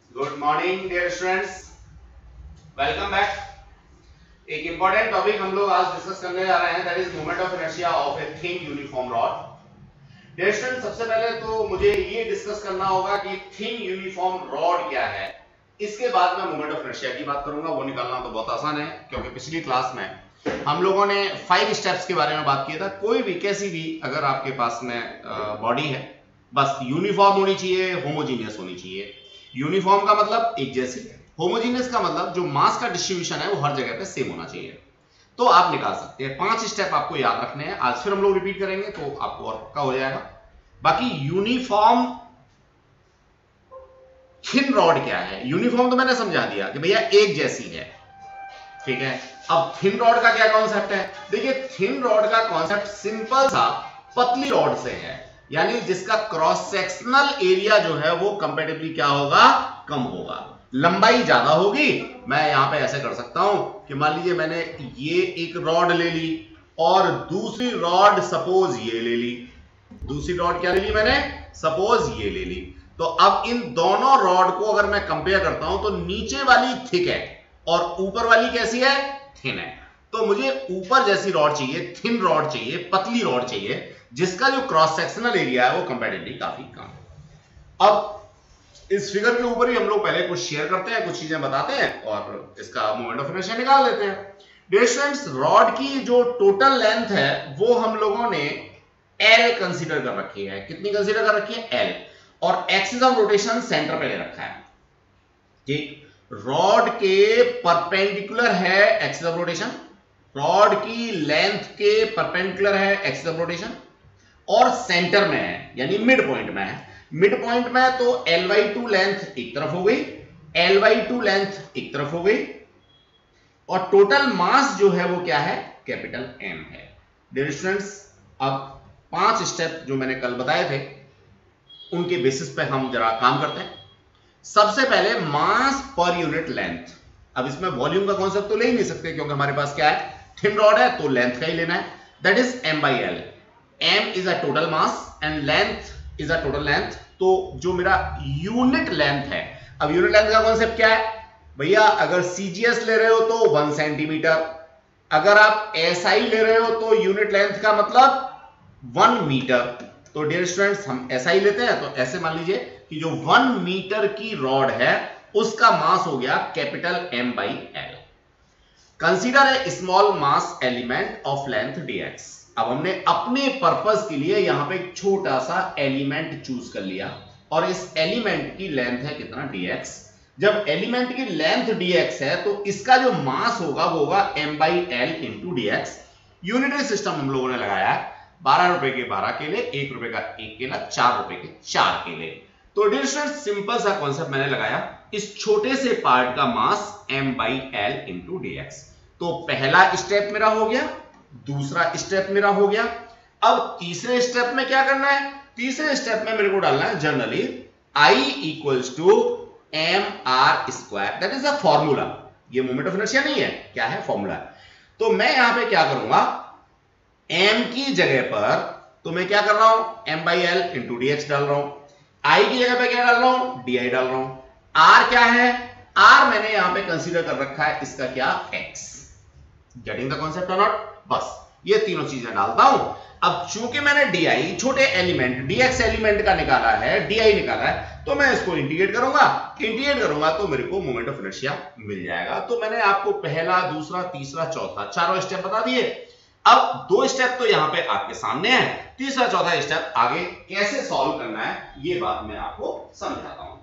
Good morning dear students, welcome back. एक important topic हम लोग आज डिस्कस करने जा रहे हैं, that is moment of inertia of a thin uniform rod. Dear students, सबसे पहले तो मुझे ये डिस्कस करना होगा कि थिन यूनिफॉर्म रॉड क्या है। इसके बाद मैं मोमेंट ऑफ इनर्शिया की बात करूंगा। वो निकालना तो बहुत आसान है, क्योंकि पिछली क्लास में हम लोगों ने 5 स्टेप्स के बारे में बात किया था। कोई भी कैसी भी अगर आपके पास में बॉडी है, बस यूनिफॉर्म होनी चाहिए, होमोजीनियस होनी चाहिए। यूनिफॉर्म का मतलब एक जैसी, होमोजीनियस का मतलब जो मास का डिस्ट्रीब्यूशन है वो हर जगह पे सेम होना चाहिए। तो आप निकाल सकते हैं। 5 स्टेप आपको याद रखने हैं, आज फिर हम लोग रिपीट करेंगे तो आपको और पक्का हो जाएगा। बाकी यूनिफॉर्म थिन रॉड क्या है? यूनिफॉर्म तो मैंने समझा दिया कि भैया एक जैसी है, ठीक है। अब थिन रॉड का क्या कॉन्सेप्ट है? देखिए, थिन रॉड का कॉन्सेप्ट सिंपल सा पतली रॉड से है, यानी जिसका क्रॉस सेक्शनल एरिया जो है वो कंपैरेटिवली क्या होगा? कम होगा। लंबाई ज्यादा होगी। मैं यहां पे ऐसे कर सकता हूं कि मान लीजिए मैंने ये एक रॉड ले ली और दूसरी रॉड सपोज ये ले ली। दूसरी रॉड क्या ले ली मैंने? सपोज ये ले ली। तो अब इन दोनों रॉड को अगर मैं कंपेयर करता हूं तो नीचे वाली थिक है और ऊपर वाली कैसी है? थिन है। तो मुझे ऊपर जैसी रॉड चाहिए, थिन रॉड चाहिए, पतली रॉड चाहिए, जिसका जो क्रॉस सेक्शनल एरिया है वो कंपैरेटिवली काफी कम है। अब इस फिगर के ऊपर ही हम लोग पहले कुछ शेयर करते हैं, कुछ चीजें बताते हैं और इसका मोमेंट ऑफ इनर्शिया निकाल लेते हैं। डियर स्टूडेंट्स, रॉड की जो टोटल लेंथ है वो हम लोगों ने एल कंसीडर कर रखी है। कितनी कंसीडर कर रखी है? एल। और एक्सिस ऑफ रोटेशन सेंटर पे ले रखा है, ठीक। रॉड के परपेंडिकुलर है एक्सिस ऑफ रोटेशन, रॉड की लेंथ के परपेंडिकुलर है एक्सिस ऑफ रोटेशन, और सेंटर में है यानी मिड पॉइंट में है। मिड पॉइंट में तो L/2 लेंथ एक तरफ हो गई, L/2 लेंथ एक तरफ हो गई, और टोटल मास जो है वो क्या है? कैपिटल M है। डियर स्टूडेंट्स, अब 5 स्टेप जो मैंने कल बताए थे उनके बेसिस पे हम जरा काम करते हैं। सबसे पहले मास पर यूनिट लेंथ। अब इसमें वॉल्यूम का कॉन्सेप्ट तो ले ही नहीं सकते, क्योंकि हमारे पास क्या है? थिन रॉड है, तो लेंथ का ही लेना है, that is M/L। M is a total mass and length is a total length. तो जो मेरा यूनिट लेंथ है, अब यूनिट लेंथ का कॉन्सेप्ट क्या है भैया? अगर CGS ले रहे हो तो 1 सेंटीमीटर, अगर आप SI ले रहे हो तो यूनिट लेंथ का मतलब 1 मीटर। तो डियर स्टूडेंट्स, हम SI लेते हैं तो ऐसे मान लीजिए कि जो 1 मीटर की रॉड है उसका मास हो गया capital M/L। Consider a small mass element of length dx। अब हमने अपने पर्पस के लिए यहां पे एक छोटा सा एलिमेंट चूज कर लिया और इस एलिमेंट की लेंथ है कितना? dx। जब एलिमेंट की लेंथ dx है तो इसका जो मास होगा वो होगा M/L into dx। Unitary system हम लोगों ने लगाया है, 12 रुपए के 12 केले, 1 रुपए का 1 केला, 4 रुपए के 4 केले। तो डियर स्टूडेंट्स, सिंपल सा कॉन्सेप्ट मैंने लगाया, इस छोटे से पार्ट का मास M/L इंटू dx। तो पहला स्टेप मेरा हो गया, दूसरा स्टेप मेरा हो गया। अब तीसरे स्टेप में क्या करना है? तीसरे स्टेप में मेरे को डालना है generally I equals to mr², that is a formula. ये मोमेंट ऑफ इनर्शिया नहीं है, क्या है? फॉर्मूला। तो मैं यहां पे क्या करूंगा, m की जगह पर तो मैं क्या कर रहा हूं? M/L इंटू dx डाल रहा हूं। I की जगह पे क्या डाल रहा हूं? di डाल रहा हूं। r क्या है? r मैंने यहां पे कंसीडर कर रखा है इसका क्या? x। गेटिंग द कॉन्सेप्ट और नॉट? बस ये तीनों चीजें डालता हूं। अब चूंकि मैंने di छोटे एलिमेंट dx एलिमेंट का निकाला है, di निकाला है, तो मैं इसको इंटीग्रेट करूंगा तो मेरे को मोमेंट ऑफ इनर्शिया मिल जाएगा। तो मैंने आपको पहला, दूसरा, तीसरा, चौथा, चारों स्टेप बता दिए। अब 2 स्टेप तो यहां पे आपके सामने है, तीसरा चौथा स्टेप आगे कैसे सॉल्व करना है ये बात मैं आपको समझाता हूं।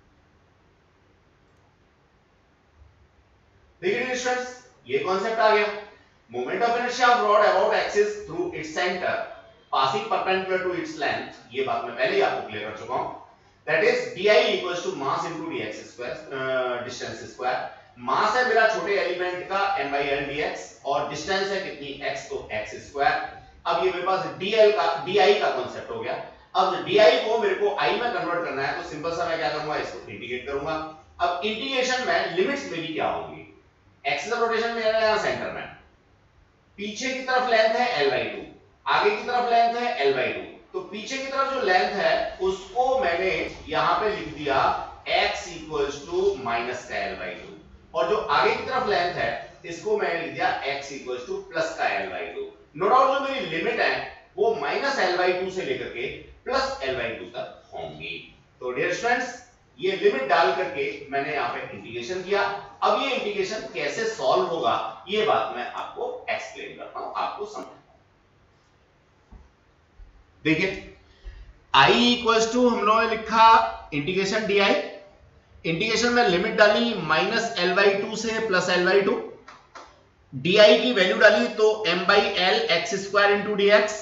देखिए स्टूडेंट्स, ये कॉन्सेप्ट आ गया, moment of inertia of rod about axis through its centre passing perpendicular to its length. ये बात मैं पहले ही आपको क्लियर कर चुका हूं, that is di equals to mass into dx square, distance square. Mass है मेरा छोटे एलिमेंट का M/L dx और डिस्टेंस है कितनी? x, तो x स्क्वायर। अब ये मेरे पास di का कांसेप्ट हो गया। अब di को मेरे को i में कन्वर्ट करना है, तो सिंपल सा मैं क्या करूंगा, इसको इंटीग्रेट करूंगा। अब इंटीग्रेशन में लिमिट्स मेरी क्या होंगी? एक्सिस ऑफ रोटेशन में यहां सेंटर में, पीछे की तरफ लेंथ है L/2, आगे की तरफ लेंथ है L/2। तो पीछे की तरफ जो लेंथ है उसको मैंने यहां पे लिख दिया x इक्वल्स माइनस का l/2 और जो आगे की तरफ लेंथ है इसको मैंने लिख दिया x इक्वल टू प्लस का l/2। नो डाउट जो मेरी लिमिट है वो माइनस l/2 से लेकर के प्लस l/2 तक होंगी। तो डियर स्टूडेंट्स ये लिमिट डाल करके मैंने यहां पे इंटीग्रेशन किया। अब ये इंटीग्रेशन कैसे सॉल्व होगा ये बात मैं आपको एक्सप्लेन करता हूं, आपको समझाता हूं। देखिए i इक्वल्स टू हम लोगों ने लिखा इंटीग्रेशन डी। इंटीग्रेशन में लिमिट डाली माइनस l/2 से प्लस l/2, डी की वैल्यू डाली तो m/l x square into dx।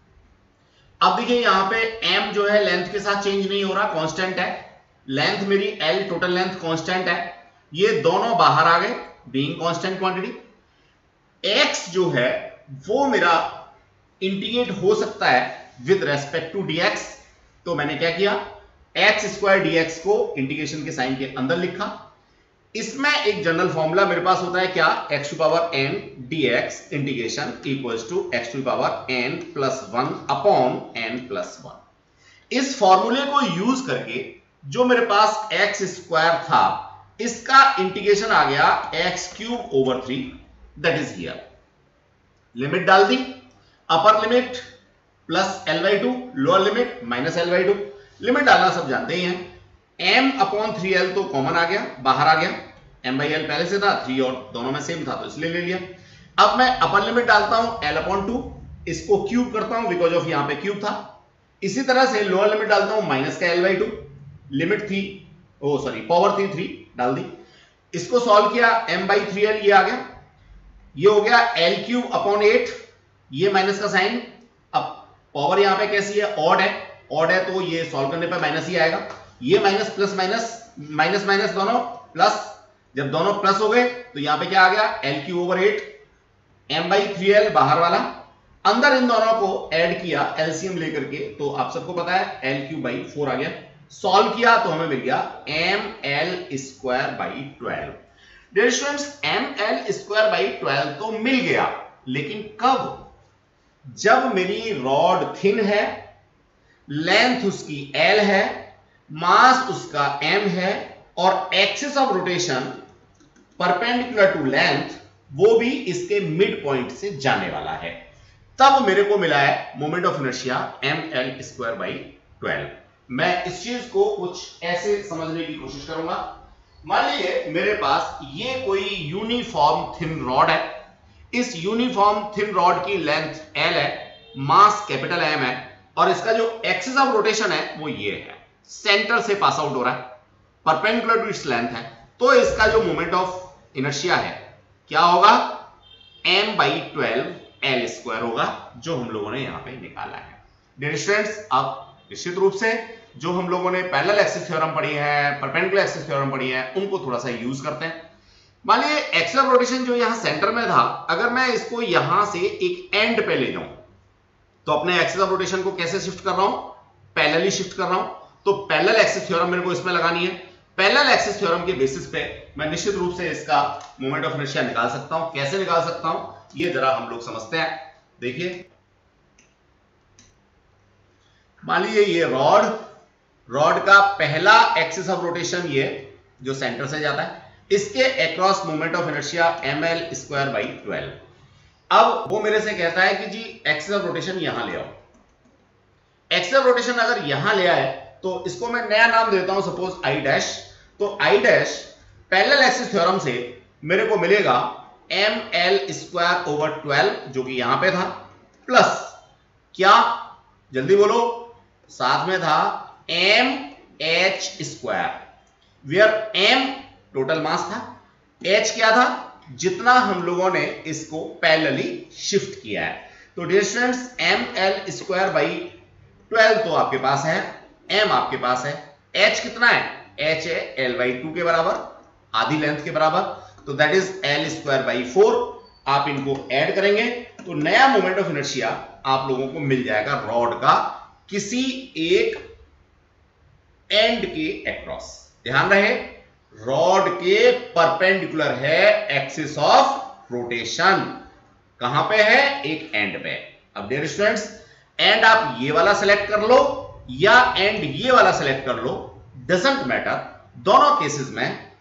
अब देखिए यहां पे m जो है लेंथ के साथ चेंज नहीं हो रहा, कांस्टेंट है। लेंथ मेरी l टोटल लेंथ कांस्टेंट है, ये दोनों बाहर आ गए बीइंग कांस्टेंट क्वांटिटी। x जो है वो मेरा इंटीग्रेट हो सकता है विद रेस्पेक्ट टू dx, तो मैंने क्या किया x स्क्वायर dx को इंटीग्रेशन के साइन के अंदर लिखा। इसमें एक जनरल फॉर्मूला मेरे पास होता है क्या, x to power n dx integration equals to x to power n plus 1 upon n plus 1। इस फॉर्मूले को यूज करके जो मेरे पास x स्क्वायर था इसका इंटीग्रेशन आ गया x cube over 3 that is here. Limit डाल दी, upper limit plus l/2, lower limit minus l/2। Limit डालना सब जानते ही हैं। m अपॉन 3l तो कॉमन आ गया, बाहर आ गया। m/l पहले से था, 3 और दोनों में सेम था तो इसलिए ले लिया। अब मैं अपर लिमिट डालता हूं l/2, इसको क्यूब करता हूं बिकॉज ऑफ यहां पे क्यूब था। इसी तरह से लोअर लिमिट डालता हूं माइनस का l/2, लिमिट थी पावर थी 3 डाल दी। इसको सॉल्व किया m/3l ये आ गया, ये हो गया l क्यूब अपॉन 8, ये माइनस का साइन। अब पावर यहां पे कैसी है, ऑड है, ऑड है तो ये सॉल्व करने पे माइनस ही आएगा। ये minus plus minus, minus minus दोनों प्लस, जब दोनों प्लस हो गए तो यहां पे क्या आ गया l क्यूब ओवर 8, m/3l बाहर वाला, अंदर इन दोनों को ऐड किया एलसीएम लेकर के, तो आप सबको पता है l क्यूब बाई 4 आ गया। सॉल्व किया तो हमें मिल गया ml square by 12। Dear students ml square by 12 तो मिल गया, लेकिन कब, जब मेरी रॉड थिन है, लेंथ उसकी l है, मास उसका m है और axis of rotation perpendicular to length वो भी इसके मिड पॉइंट से जाने वाला है, तब मेरे को मिला है moment of inertia ml square by 12। मैं इस चीज को कुछ ऐसे समझने की कोशिश करूंगा। मान लीजिए मेरे पास ये कोई यूनिफॉर्म थिन रॉड है, इस यूनिफॉर्म थिन रॉड की लेंथ l है, मास कैपिटल M है और इसका जो एक्सिस ऑफ रोटेशन है वो ये है, सेंटर से पास आउट हो रहा है, परपेंडिकुलर टू इट्स लेंथ है, तो इसका जो मोमेंट ऑफ इनर्शिया है क्या होगा, m/12 l स्क्वायर होगा, जो हम लोगों ने यहां पे निकाला है। डियर स्टूडेंट्स अब निश्चित रूप से जो हम लोगों ने पैरेलल एक्सिस थ्योरम पढ़ी है, परपेंडिकुलर एक्सिस थ्योरम पढ़ी है, उनको थोड़ा सा यूज करते हैं। मान लीजिए एक्सिस ऑफ रोटेशन जो यहां सेंटर में था, अगर मैं इसको यहां से एक एंड पे ले जाऊं तो अपने एक्सिस ऑफ रोटेशन को कैसे शिफ्ट कर रहा हूं, पैरेलली शिफ्ट कर रहा हूं, तो पैरेलल एक्सिस थ्योरम मेरे को इसमें लगानी है। पैरेलल एक्सिस थ्योरम के बेसिस पे मैं निश्चित रूप से इसका मोमेंट ऑफ इनर्शिया निकाल सकता हूं। कैसे निकाल सकता हूं ये जरा हम लोग समझते हैं। देखिए मान लीजिए ये रॉड का पहला एक्सिस ऑफ रोटेशन ये जो सेंटर से जाता है, इसके across moment of inertia ml square by 12। अब वो मेरे से कहता है कि जी एक्सिस ऑफ रोटेशन यहां ले आओ। एक्सिस ऑफ रोटेशन अगर यहां ले आए तो इसको मैं नया नाम देता हूं, सपोज I डैश। तो I dash parallel axis theorem से मेरे को मिलेगा ml स्क्वायर ओवर 12 जो कि यहां पे था, प्लस क्या, जल्दी बोलो, साथ में था mh square, where m total mass था, h क्या था, जितना हम लोगों ने इसको पैरेलली शिफ्ट किया है। तो dear students ml square by 12 तो आपके पास है, m आपके पास है, h कितना है, h है l/2 के बराबर, आधी लेंथ के बराबर, तो that is l square by 4। आप इनको ऐड करेंगे तो नया मोमेंट ऑफ इनर्शिया आप लोगों को मिल जाएगा रॉड का किसी एक एंड के अक्रॉस। ध्यान रहे रॉड के परपेंडिकुलर है एक्सिस ऑफ रोटेशन, कहां पे है, एक एंड पे। अब डियर स्टूडेंट्स एंड आप ये वाला सेलेक्ट कर लो या एंड ये वाला सेलेक्ट कर लो, डजंट मैटर, दोनों केसेस में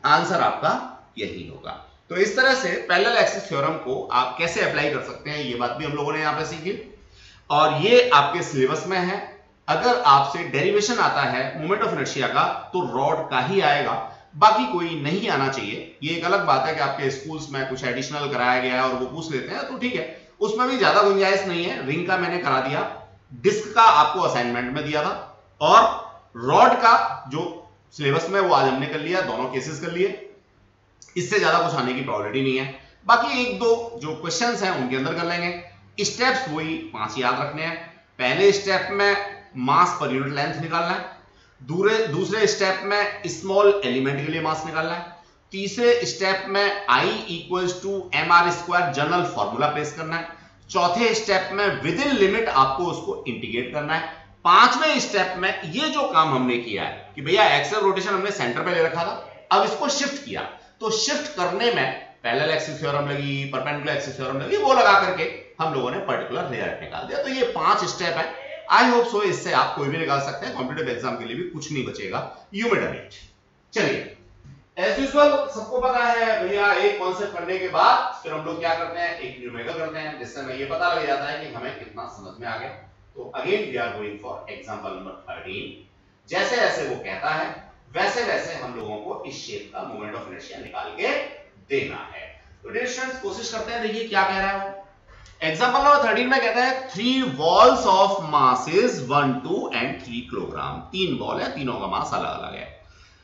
आंसर आपका यही होगा। तो इस तरह से पैरेलल एक्सिस थ्योरम को आप कैसे अप्लाई कर सकते हैं, ये बात भी हम लोगों ने यहां पे सीखी और ये आपके सिलेबस में है। अगर आपसे डेरिवेशन आता है मोमेंट ऑफ इनर्शिया का तो रॉड का ही आएगा, बाकी कोई नहीं आना चाहिए। ये एक अलग बात है कि आपके स्कूल्स में कुछ एडिशनल कराया गया है और वो पूछ लेते हैं तो ठीक है, उसमें भी ज्यादा गुंजाइश नहीं है। रिंग का मैंने करा दिया, डिस्क का आपको असाइनमेंट में दिया था और रॉड का जो सिलेबस में वो आज हमने कर लिया, दोनों केसेस कर लिए। इससे ज्यादा कुछ आने की प्रोबेबिलिटी नहीं है। बाकी एक दो जो क्वेश्चंस हैं उनके अंदर कर लेंगे। स्टेप्स वही 5 याद रखने हैं। पहले स्टेप में मास पर यूनिट लेंथ निकालना है, दूसरे स्टेप में स्मॉल एलिमेंट के लिए मास निकालना है, तीसरे स्टेप में I equals to mr² general formula place करना है, चौथे स्टेप में विद इन लिमिट आपको उसको इंटीग्रेट करना है, पांचवें स्टेप में ये जो काम हमने किया है कि भैया एक्सियल रोटेशन हमने सेंटर पे ले रखा था, अब इसको शिफ्ट किया, तो शिफ्ट करने में पैरेलल एक्सिस थ्योरम लगी, परपेंडिकुलर एक्सिस थ्योरम लगी, वो लगा करके हम लोगों ने पर्टिकुलर रिजल्ट निकाल दिया। तो ये 5 स्टेप है। आई होप सो इससे आप कोई भी निकाल सकते हैं, कॉम्पिटिटिव एग्जाम के लिए भी कुछ नहीं बचेगा। You may done it. चलिए, एज यूजुअल सबको पता है भैया, एक कॉन्सेप्ट करने के बाद फिर हम लोग क्या करते हैं, एक न्यूमेरिकल करते हैं, जिससे हमें ये पता लग जाता है कि हमें कितना समझ में आ गया। तो again we are going for example number 13। जैसे जैसे वो कहता है वैसे वैसे हम लोगों को इस शेप का मोमेंट ऑफ इनर्शिया निकाल के देना है। तो डियर स्टूडेंट्स कोशिश करते हैं, देखिए क्या कह रहा है वो। एग्जांपल नंबर 13 में कहता है 3 balls of masses 1, 2 and 3 kilogram. 3 ball है, तीनों का मास अलग अलग है।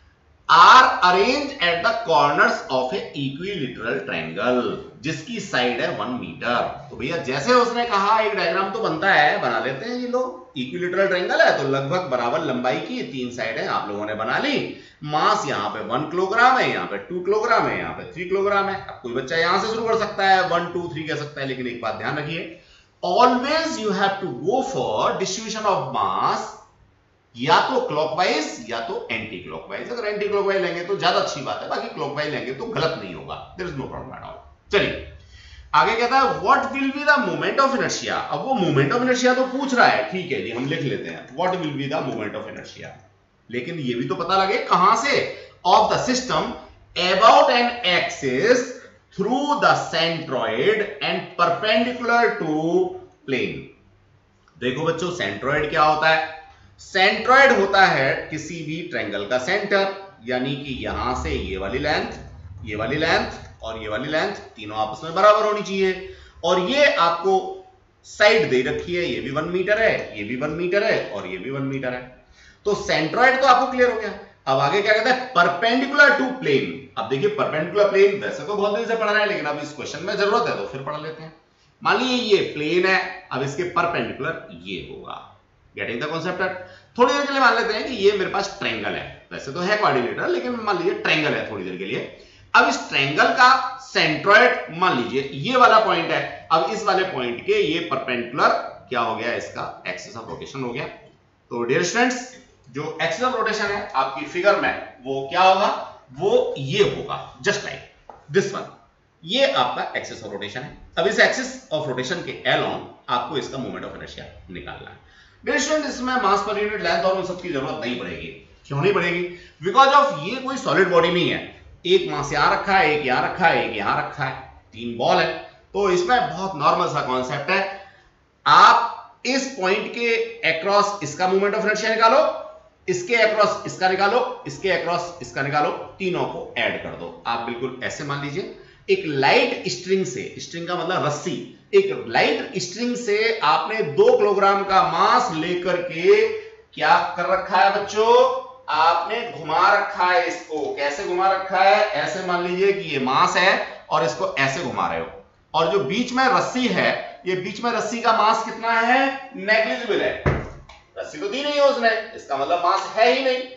Are arrange at the corners of a equilateral triangle, जिसकी साइड है 1 मीटर। तो भैया जैसे उसने कहा एक डायग्राम तो बनता है, बना लेते हैं ये लोग। इक्विलेटरल ट्रायंगल है तो लगभग बराबर लंबाई की 3 साइडें आप लोगों ने बना ली। मास यहाँ पे 1 किलोग्राम है, यहाँ पे 2 किलोग्राम है, यहाँ पे 3 किलोग्राम है। अब कोई बच्चा यहां से शुरू कर सकता है, 1, 2, 3 कह सकता है, लेकिन एक बात ध्यान रखिए, always you have to go for distribution of mass या तो क्लॉकवाइज या तो एंटी क्लॉकवाइज। अगर एंटी क्लॉकवाइज लेंगे तो ज्यादा अच्छी बात है, बाकी क्लॉकवाइज लेंगे तो गलत नहीं होगा, there is no problem at all. चलिए आगे कहता है what will be the moment of inertia. अब वो मोमेंट ऑफ इनर्शिया तो पूछ रहा है, ठीक है जी, हम लिख लेते हैं what will be the moment of inertia, लेकिन ये भी तो पता लगे कहां से, of the system about an axis through the centroid and perpendicular to plane. देखो बच्चों, सेंट्रॉइड क्या होता है? सेंट्रॉइड होता है किसी भी ट्रायंगल का सेंटर, यानी कि यहां से ये वाली लेंथ, ये वाली लेंथ और ये वाली लेंथ तीनों आपस में बराबर होनी चाहिए। और ये आपको साइड दे रखी है, ये भी 1 मीटर है, ये भी 1 मीटर है और ये भी 1 मीटर है। तो सेंट्रॉइड तो आपको क्लियर हो गया। अब आगे क्या कहता है, परपेंडिकुलर टू प्लेन। अब देखिए परपेंडिकुलर प्लेन वैसे तो बहुत दिन से पढ़ रहे हैं, लेकिन अब इस क्वेश्चन में जरूरत है तो फिर पढ़ लेते हैं। मान लीजिए ये प्लेन है, अब इसके परपेंडिकुलर ये होगा। Getting the concept? थोड़ी देर के लिए मान लेते हैं कि ये मेरे पास ट्रायंगल है, वैसे तो है क्वाड्रिलेटरल, लेकिन मान लीजिए ट्रायंगल है थोड़ी देर के लिए। अब इस ट्रायंगल का सेंट्रॉइड मान लीजिए ये वाला पॉइंट है। अब इस वाले पॉइंट के ये परपेंडिकुलर क्या हो गया, इसका एक्सिस ऑफ रोटेशन हो गया। तो डियर स्टूडेंट्स, जो एक्सिस ऑफ रोटेशन है आपकी फिगर में वो क्या होगा, वो ये होगा, जस्ट लाइक दिस वन। ये आपका एक्सिस ऑफ रोटेशन है। अब इस एक्सिस ऑफ रोटेशन के अलोंग आपको इसका मोमेंट ऑफ इनर्शिया निकालना है। डियर स्टूडेंट, इसमें मास पर यूनिट लेंथ और उन सब की जरूरत नहीं पड़ेगी। क्यों नहीं पड़ेगी? बिकॉज ऑफ ये कोई सॉलिड बॉडी नहीं है। एक मास यहां रखा है, एक यहां रखा है, एक यहां रखा है, 3 बॉल है। तो इसमें बहुत नॉर्मल सा कॉन्सेप्ट है, आप इस पॉइंट के अक्रॉस इसका मोमेंट ऑफ इनर्शिया निकालो, इसके अक्रॉस इसका निकालो, इसके अक्रॉस इसका निकालो, तीनों को ऐड कर दो। आप बिल्कुल ऐसे मान लीजिए एक लाइट स्ट्रिंग से, स्ट्रिंग का मतलब रस्सी, एक लाइट स्ट्रिंग से आपने 2 किलोग्राम का मास लेकर के क्या कर रखा है बच्चों, आपने घुमा रखा है। इसको कैसे घुमा रखा है? ऐसे मान लीजिए कि ये मास है और इसको ऐसे घुमा रहे हो, और जो बीच में रस्सी है, ये बीच में रस्सी का मास कितना है? नेग्लिजिबल है, रस्सी तो दी नहीं है उसने, इसका मतलब मास है ही नहीं।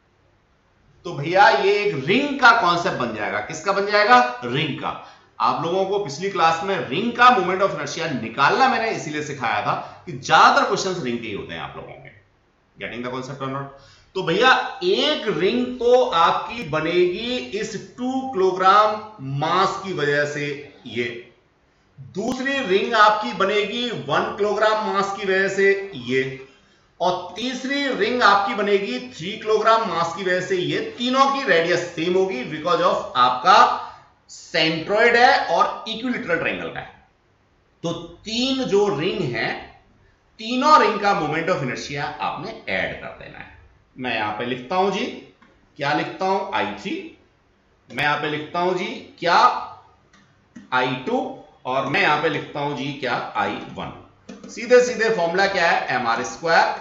तो भैया ये एक रिंग का कॉन्सेप्ट बन जाएगा। किसका बन जाएगा? रिंग का। आप लोगों को पिछली क्लास में रिंग का मोमेंट ऑफ इनर्शिया निकालना मैंने इसीलिए सिखाया था कि ज्यादातर क्वेश्चंस रिंग के ही होते हैं आप लोगों के। गेटिंग द कॉन्सेप्ट और नॉट? तो भैया एक रिंग तो आपकी बनेगी इस 2 किलोग्राम मास की वजह से, ये दूसरी रिंग आपकी बनेगी 1 किलोग्राम मास की वजह से, ये, और तीसरी रिंग आपकी बनेगी 3 किलोग्राम मास की वजह से ये तीनों की रेडियस सेम होगी बिकॉज ऑफ आपका सेंट्रोइड है और इक्विलैटरल ट्रायंगल का है। तो तीन जो रिंग है, तीनों रिंग का मोमेंट ऑफ इनर्शिया आपने ऐड कर देना है। मैं यहां पे लिखता हूं जी, क्या लिखता हूं, I3, मैं यहां पे लिखता हूं जी क्या, I2, और मैं यहां पे लिखता हूं जी क्या, I1। सीधे सीधे फॉर्मूला क्या है, mr स्क्वायर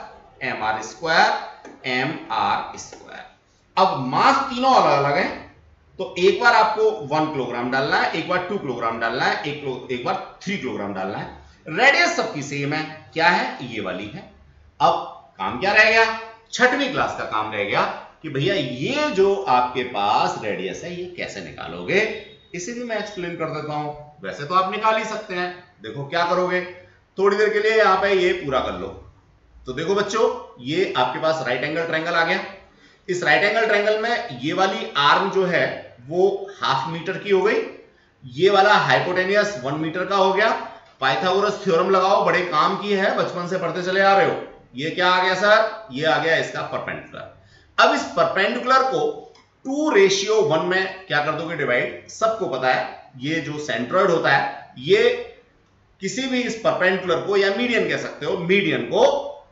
mr स्क्वायर। अब मास तीनों अलग अलग है, तो एक बार आपको 1 किलोग्राम डालना है, एक बार 2 किलोग्राम डालना है, एक बार 3 किलोग्राम डालना है। रेडियस सबकी सेम है, क्या है, ये वाली है। अब काम क्या रह गया, छठवीं क्लास का काम रह गया कि भैया ये जो आपके पास रेडियस है ये कैसे निकालोगे, इसे भी मैं एक्सप्लेन कर देता हूं। वैसे तो आप निकाल ही सकते हैं, देखो क्या करोगे, थोड़ी देर के लिए यहां पे ये पूरा कर लो। तो देखो बच्चों, ये आपके पास राइट एंगल ट्रायंगल आ गया। इस राइट एंगल ट्रायंगल में ये वाली आर्म जो है वो 1/2 मीटर की हो गई, ये वाला हाइपोटेनियस 1 मीटर का हो गया। पाइथागोरस थ्योरम लगाओ, बड़े काम की है, बचपन से पढ़ते चले आ रहे हो। ये क्या आ गया सर, ये आ गया इसका परपेंडिकुलर। अब इस परपेंडिकुलर को 2:1 में क्या कर दोगे, डिवाइड। सबको पता है ये जो सेंट्रोइड होता है ये किसी भी इस परपेंडिकुलर को, या मीडियन कह सकते हो, मीडियन को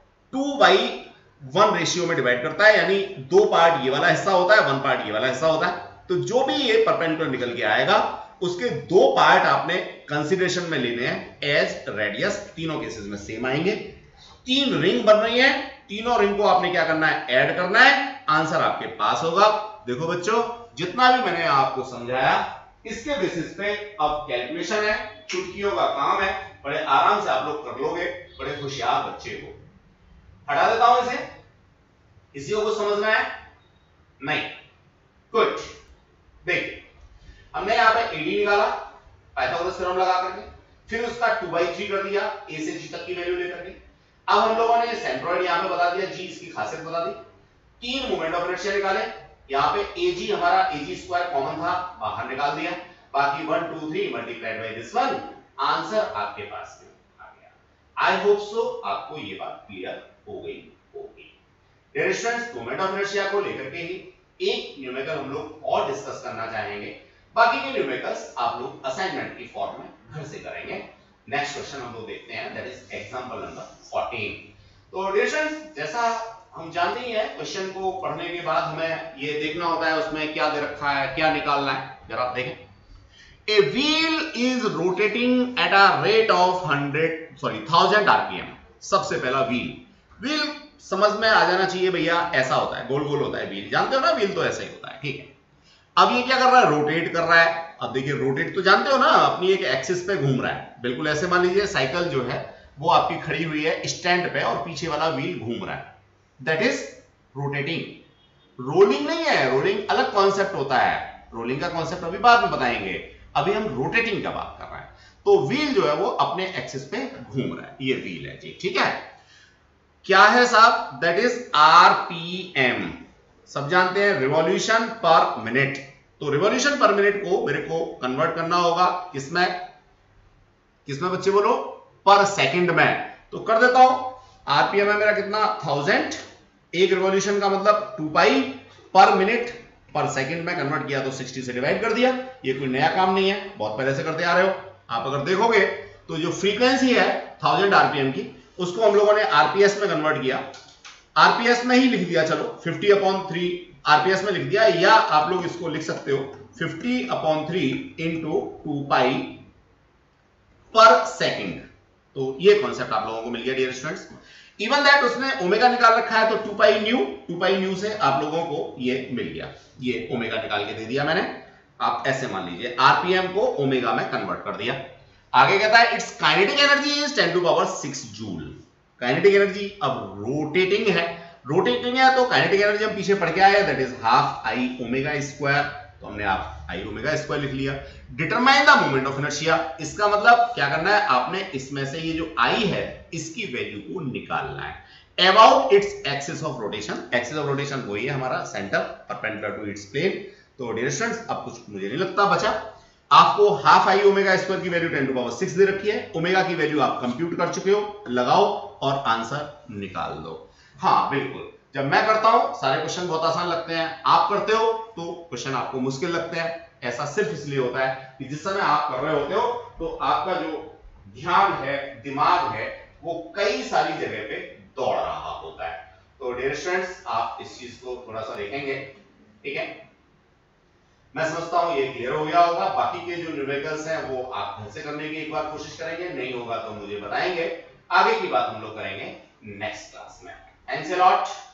2/1 रेशियो में डिवाइड करता है, यानी 2 पार्ट ये वाला हिस्सा होता है, 1 पार्ट ये वाला हिस्सा होता है। तो जो भी ये परपेंडिकुलर निकल के आएगा उसके 2 पार्ट आपने कंसीडरेशन में लेने हैं एज रेडियस। तीनों केसेस में सेम आएंगे। 3 रिंग बन रही है, तीनों रिंग को आपने क्या करना है, ऐड करना है। आंसर आपके पास होगा। देखो बच्चों, जितना भी मैंने आपको समझाया इसके बेसिस पे अब कैलकुलेशन है, चुटकियों का काम है, बड़े आराम से आप लोग कर लोगे, बड़े होशियार बच्चे हो। हटा देता हूं इसे, किसी को कुछ समझना है नहीं, गुड। देखिए हमने यहां पे AD निकाला पाइथागोरस थ्योरम लगा करके, फिर उसका 2/3 कर दिया A से G तक की वैल्यू लेकर के। अब हम लोगों ने सेंट्रोइड यहां पे बता दिया, G इसकी खासियत बता दी। 3 मोमेंट ऑफ इनर्शिया निकाले, यहां पे AG हमारा AG स्क्वायर कॉमन था, बाहर निकाल दिया, बाकी 1 2 3 multiplied by this one, answer आपके पास में आ गया। आई होप सो आपको ये बात क्लियर हो गई होगी। Dear students, moment of inertia को लेकर के ही एक न्यूमेरिकल हम लोग और डिस्कस करना चाहेंगे, बाकी के न्यूमेरिकल्स आप लोग असाइनमेंट की फॉर्म में घर से करेंगे। नेक्स्ट क्वेश्चन हम लोग देखते हैं, दैट इज एग्जांपल नंबर 14। तो डियर स्टूडेंट्स, जैसा हम जानते ही हैं, क्वेश्चन को पढ़ने के बाद हमें ये देखना होता है उसमें क्या दे रखा है, क्या निकालना है। जरा आप देखें, a wheel is rotating at a rate of 1000 RPM. सबसे पहला व्हील समझ में आ जाना चाहिए भैया, ऐसा होता है, गोल गोल होता है व्हील, जानते हो ना, व्हील तो ऐसा ही होता है, ठीक है। अब ये क्या कर रहा है, रोटेट कर रहा है। अब देखिए रोटेट तो जानते हो ना, अपनी एक एक्सिस पे घूम रहा है, बिल्कुल ऐसे मान लीजिए साइकिल जो है वो आपकी खड़ी हुई है स्टैंड पे और पीछे वाला व्हील घूम रहा है, दैट इज रोटेटिंग। रोलिंग नहीं है, रोलिंग अलग कॉन्सेप्ट होता है, रोलिंग का कॉन्सेप्ट अभी बाद में बताएंगे, अभी हम रोटेटिंग का बात कर रहे हैं। तो व्हील जो है वो अपने एक्सिस पे घूम रहा है, ये व्हील है जी, ठीक है। क्या है साहब, दैट इज आरपीएम, सब जानते हैं, रिवॉल्यूशन पर मिनट। तो रिवॉल्यूशन पर मिनट को मेरे को कन्वर्ट करना होगा किसमें, किसमें बच्चे बोलो, पर सेकंड में। तो कर देता हूं, आरपीएम है मेरा कितना, 1000, एक रिवॉल्यूशन का मतलब 2 पाई, पर मिनट पर सेकंड में कन्वर्ट किया तो 60 से डिवाइड कर दिया। ये कोई नया काम नहीं है, बहुत पहले से करते आ रहे हो। आप अगर देखोगे तो जो फ्रीक्वेंसी है 1000 आरपीएम की, उसको हम लोगों ने आरपीएस में कन्वर्ट किया, आरपीएस में ही लिख दिया, चलो 50/3 आरपीएस में लिख दिया, या आप लोग इसको लिख सकते हो 50/3 इंटू 2 पाई पर सेकंड। तो ये कॉन्सेप्ट आप लोगों को मिल गया डियर स्टूडेंट्स। इवन दैट उसने ओमेगा निकाल रखा है, तो 2 पाई न्यू से आप लोगों को ये मिल गया, ये ओमेगा निकाल के दे दिया मैंने। आप ऐसे मान लीजिए आरपीएम को ओमेगा में कन्वर्ट कर दिया। आगे कहता है it's kinetic energy is 10⁻⁶ joule. Kinetic energy, अब रोटेटिंग है, रोटेटिंग है तो काइनेटिक एनर्जी हम पीछे पढ़ के आए, that is half I omega square, तो हमने आप आई ओमेगा स्क्वायर लिख लिया। Determine the moment of inertia, इसका मतलब क्या करना है, आपने इसमें से ये जो आई है इसकी वैल्यू को निकालना है about its axis of rotation. Axis of rotation वही है हमारा centre perpendicular to its plane. तो डियर स्टूडेंट्स, अब कुछ मुझे नहीं लगता बचा, आपको हाफ आई ओमेगा स्क्वायर की वैल्यू 10⁻⁶ दे रखी है, ओमेगा की वैल्यू आप कंप्यूट कर चुके हो, लगाओ और आंसर निकाल दो। हाँ बिल्कुल, जब मैं करता हूं सारे क्वेश्चन बहुत आसान लगते हैं, आप करते हो तो क्वेश्चन आपको मुश्किल लगते हैं। ऐसा सिर्फ इसलिए होता है कि जिस समय आप कर रहे होते हो तो आपका जो ध्यान है, दिमाग है, वो कई सारी जगह पे दौड़ रहा होता है। तो डियर स्टूडेंट्स, आप इस चीज को थोड़ा सा देखेंगे, ठीक है। मैं समझता हूं ये क्लियर हो गया होगा। बाकी के जो न्यूमेरिकल्स हैं वो आप घर से करने की एक बार कोशिश करेंगे, नहीं होगा तो मुझे बताएंगे। आगे की बात हम लोग करेंगे नेक्स्ट क्लास में। Thanks a lot.